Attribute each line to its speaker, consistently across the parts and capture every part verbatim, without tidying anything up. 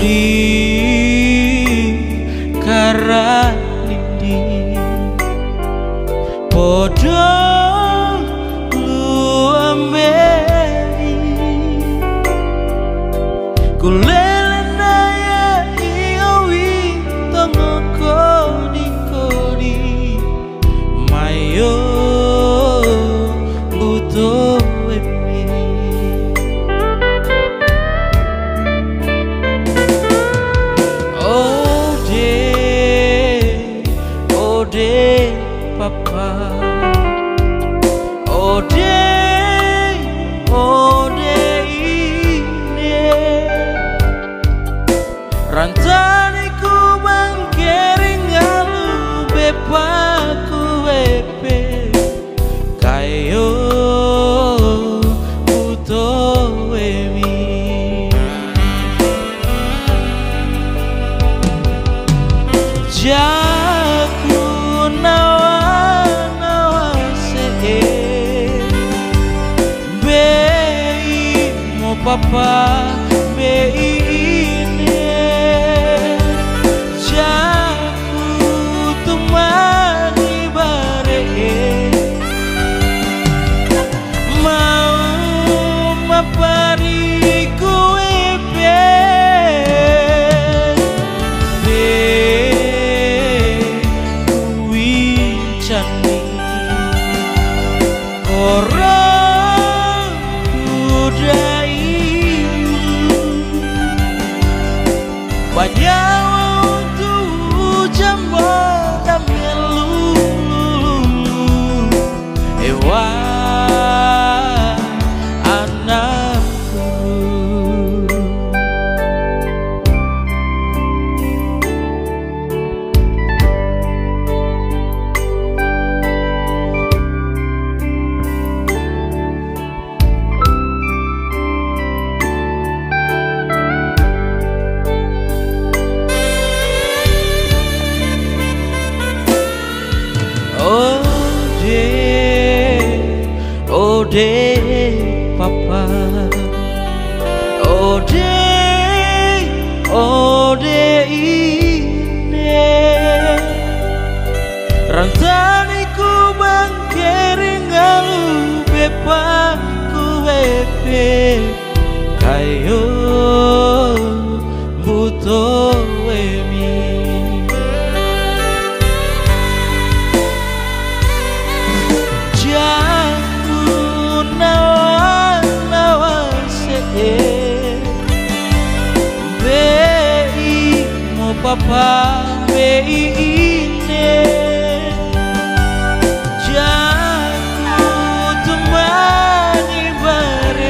Speaker 1: karanindi podo lu ambeni kulelena ya iowi tongo kodi kodi mayo buto papa ode ode ini rantani ku bangkering alu bepaku wepe kayo buto wemi jaku nawa nawa se bei mo papa bei ini jaku tumani bare mau mapari kue orang budaya banyak untuk jamur dan melu ewa anakku ode ode papa ode ode ini rantani ku bangkering alu bepaku wepe kayo buto wemi bei mo papa bei ini jaku temani bare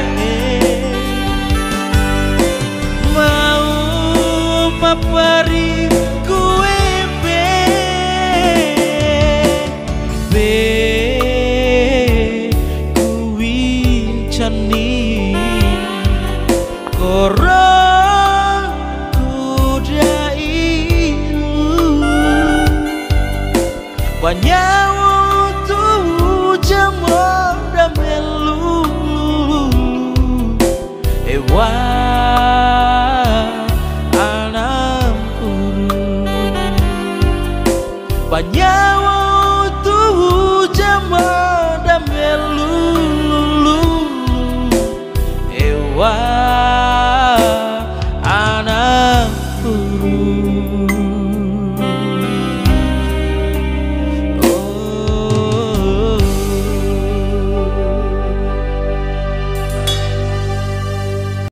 Speaker 1: mau papari kue be be kui chani orang kuda ilu banyak untuk jamur dan melu ewa anakku banyak untuk jamur dan melu ewa